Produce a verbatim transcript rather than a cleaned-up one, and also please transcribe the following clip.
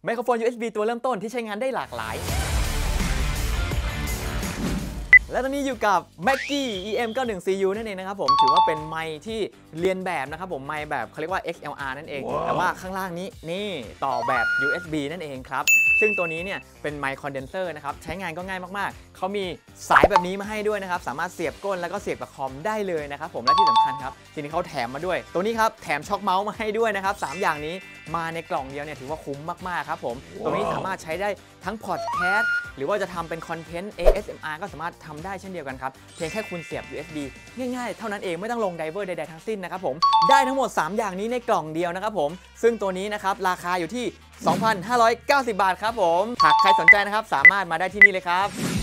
ไมโครโฟน ยู เอส บี ตัวเริ่มต้นที่ใช้งานได้หลากหลายและตอนนี้อยู่กับ Mackie อี เอ็ม เก้าสิบเอ็ด ซี ยู นั่นเองนะครับผมถือว่าเป็นไมค์ที่เรียนแบบนะครับผมไมค์แบบเขาเรียกว่า เอ็กซ์ แอล อาร์ นั่นเอง wow. แต่ว่าข้างล่างนี้นี่ต่อแบบ ยู เอส บี นั่นเองครับซึ่งตัวนี้เนี่ยเป็นไมค์คอนเดนเซอร์นะครับใช้งานก็ง่ายมากๆเขามีสายแบบนี้มาให้ด้วยนะครับสามารถเสียบก้นแล้วก็เสียบกับคอมได้เลยนะครับผมและที่สำคัญครับทีนี้เขาแถมมาด้วยตัวนี้ครับแถมช็อคเมาส์มาให้ด้วยนะครับสามอย่างนี้มาในกล่องเดียวเนี่ยถือว่าคุ้มมากๆครับผม wow. ตรงนี้สามารถใช้ได้ทั้งพอดแคสต์หรือว่าจะทำเป็นคอนเทนต์ เอ เอส เอ็ม อาร์ ก็สามารถทำได้เช่นเดียวกันครับเพียงแค่คุณเสียบ ยู เอส บี ง่ายๆเท่านั้นเองไม่ต้องลงไดเวอร์ใดๆทั้งสิ้นนะครับผมได้ทั้งหมดสามอย่างนี้ในกล่องเดียวนะครับผมซึ่งตัวนี้นะครับราคาอยู่ที่ สองพันห้าร้อยเก้าสิบ บาทครับผมหากใครสนใจนะครับสามารถมาได้ที่นี่เลยครับ